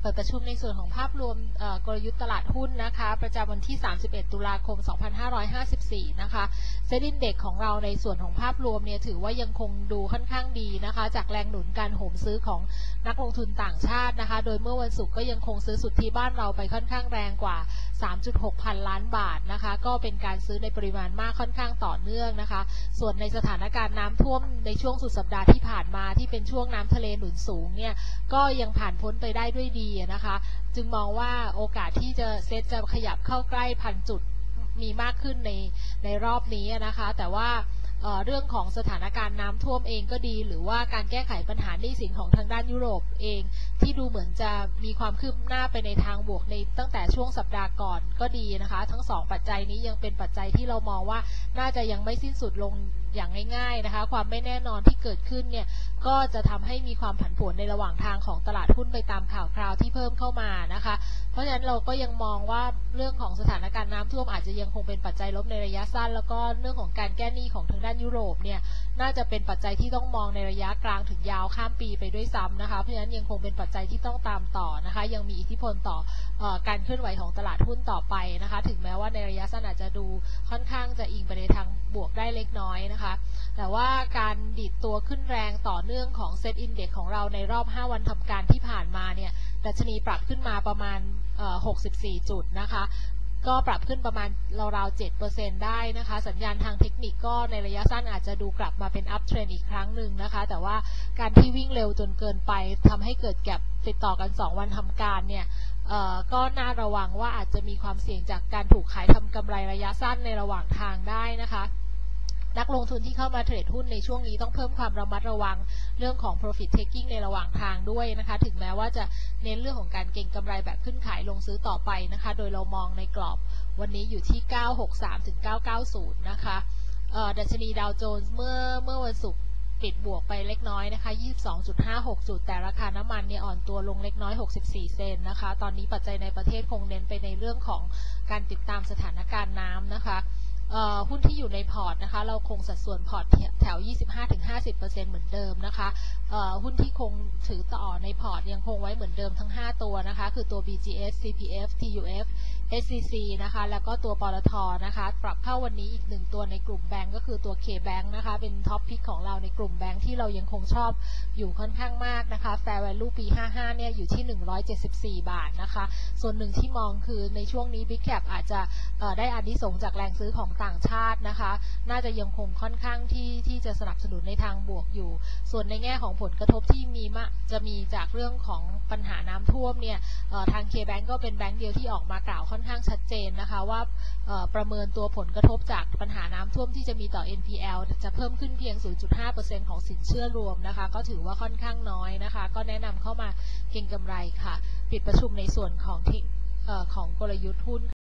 ปิดประชุมในส่วนของภาพรวมกลยุทธ์ตลาดหุ้นนะคะประจำวันที่31ตุลาคม2554นะคะเซ็นดิ้งเด็กของเราในส่วนของภาพรวมเนี่ยถือว่ายังคงดูค่อนข้างดีนะคะจากแรงหนุนการโหมซื้อของนักลงทุนต่างชาตินะคะโดยเมื่อวันศุกร์ก็ยังคงซื้อสุทธิบ้านเราไปค่อนข้างแรงกว่า 3.6 พันล้านบาทนะคะก็เป็นการซื้อในปริมาณมากค่อนข้างต่อเนื่องนะคะส่วนในสถานการณ์น้ำท่วมในช่วงสุดสัปดาห์ที่ผ่านมาที่เป็นช่วงน้ำทะเลหนุนสูงเนี่ยก็ยังผ่านพ้นไปได้ด้วยดีนะคะจึงมองว่าโอกาสที่เซ็ตจะขยับเข้าใกล้พันจุดมีมากขึ้นในรอบนี้นะคะแต่ว่าเรื่องของสถานการณ์น้ำท่วมเองก็ดีหรือว่าการแก้ไขปัญหาหนี้สินของทางด้านยุโรปเองที่ดูเหมือนจะมีความคืบหน้าไปในทางบวกในตั้งแต่ช่วงสัปดาห์ก่อนก็ดีนะคะทั้ง2ปัจจัยนี้ยังเป็นปัจจัยที่เรามองว่าน่าจะยังไม่สิ้นสุดลงอย่างง่ายๆนะคะความไม่แน่นอนที่เกิดขึ้นเนี่ยก็จะทำให้มีความผันผวนในระหว่างทางของตลาดหุ้นไปตามข่าวคราวที่เพิ่มเข้ามานะคะเพราะฉะนั้นเราก็ยังมองว่าเรื่องของสถานการณ์น้ำท่วมอาจจะยังคงเป็นปัจจัยลบในระยะสั้นแล้วก็เรื่องของการแก้หนี้ของทางด้านยุโรปเนี่ยน่าจะเป็นปัจจัยที่ต้องมองในระยะกลางถึงยาวข้ามปีไปด้วยซ้ำนะคะเพราะฉะนั้นยังคงเป็นปัจจัยที่ต้องตามต่อนะคะยังมีอิทธิพลต่อการเคลื่อนไหวของตลาดหุ้นต่อไปนะคะถึงแม้ว่าในระยะสั้นอาจจะดูค่อนข้างจะอิงไปในทางบวกได้เล็กน้อยนะคะแต่ว่าการดีดตัวขึ้นแรงต่อเนื่องของเซ็ตอินเด็กซ์ของเราในรอบ5วันทำการที่ผ่านมาเนี่ยดัชนีปรับขึ้นมาประมาณ64จุดนะคะก็ปรับขึ้นประมาณราวๆ 7% ได้นะคะสัญญาณทางเทคนิคก็ในระยะสั้นอาจจะดูกลับมาเป็นอัพเทรนด์อีกครั้งหนึ่งนะคะแต่ว่าการที่วิ่งเร็วจนเกินไปทำให้เกิดแก็ปติดต่อกัน2วันทำการเนี่ยก็น่าระวังว่าอาจจะมีความเสี่ยงจากการถูกขายทำกำไรระยะสั้นในระหว่างทางได้นะคะนักลงทุนที่เข้ามาเทรดหุ้นในช่วงนี้ต้องเพิ่มความระมัดระวังเรื่องของ profit taking ในระหว่างทางด้วยนะคะถึงแม้ว่าจะเน้นเรื่องของการเก็งกำไรแบบขึ้นขายลงซื้อต่อไปนะคะโดยเรามองในกรอบวันนี้อยู่ที่963ถึง990นะคะดัชนีดาวโจนส์เมื่อวันศุกร์ปิดบวกไปเล็กน้อยนะคะ 22.56 จุดแต่ราคาน้ำมันเนี่ยอ่อนตัวลงเล็กน้อย64เซนต์นะคะตอนนี้ปัจจัยในประเทศคงเน้นไปในเรื่องของการติดตามสถานการณ์น้ำนะคะหุ้นที่อยู่ในพอร์ตนะคะเราคงสัดส่วนพอร์ตแถว 25-50% เหมือนเดิมนะคะหุ้นที่คงถือต่อในพอร์ตยังคงไว้เหมือนเดิมทั้ง5ตัวนะคะคือตัว BGS CPF TUF SCC นะคะแล้วก็ตัวปตทนะคะปรับเข้าวันนี้อีก1ตัวในกลุ่มแบงก์ก็คือตัว K-Bank นะคะเป็นท็อปพิกของเราในกลุ่มแบงก์ที่เรายังคงชอบอยู่ค่อนข้างมากนะคะ Fair Value ปี55เนี่ยอยู่ที่174บาทนะคะส่วนหนึ่งที่มองคือในช่วงนี้ Big Cap อาจจะได้อานิสงส์จากแรงซื้อของต่างชาตินะคะน่าจะยังคงค่อนข้างที่จะสนับสนุนในทางบวกอยู่ส่วนในแง่ของผลกระทบที่จะมีจากเรื่องของปัญหาน้ำท่วมเนี่ยทาง K-Bank ก็เป็นแบงก์เดียวที่ออกมากล่าวค่อนข้างชัดเจนนะคะว่าประเมินตัวผลกระทบจากปัญหาน้ำท่วมที่จะมีต่อ NPL จะเพิ่มขึ้นเพียง 0.5% ของสินเชื่อรวมนะคะก็ถือว่าค่อนข้างน้อยนะคะก็แนะนำเข้ามาเก็งกำไรค่ะปิดประชุมในส่วนของกลยุทธ์หุ้น